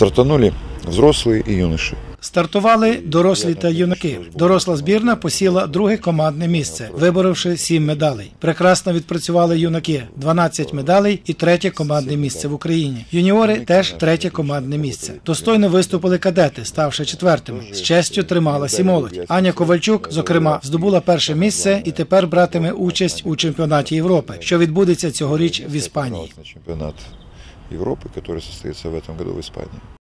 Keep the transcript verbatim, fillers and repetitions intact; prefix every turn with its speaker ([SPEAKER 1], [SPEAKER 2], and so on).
[SPEAKER 1] Стартанули взрослые и юноши.
[SPEAKER 2] Стартували дорослі та юнаки. Доросла збірна посіла друге командне місце, виборовши сім медалей. Прекрасно відпрацювали юнаки – дванадцять медалей і третє командне місце в Україні. Юніори – теж третє командне місце. Достойно виступили кадети, ставши четвертими. З честю трималась і молодь. Аня Ковальчук, зокрема, здобула перше місце і тепер братиме участь у чемпіонаті Європи, що відбудеться цьогоріч в Іспанії.
[SPEAKER 1] Чемпіонат Європи, який состоїться в цьому році в Іспанії.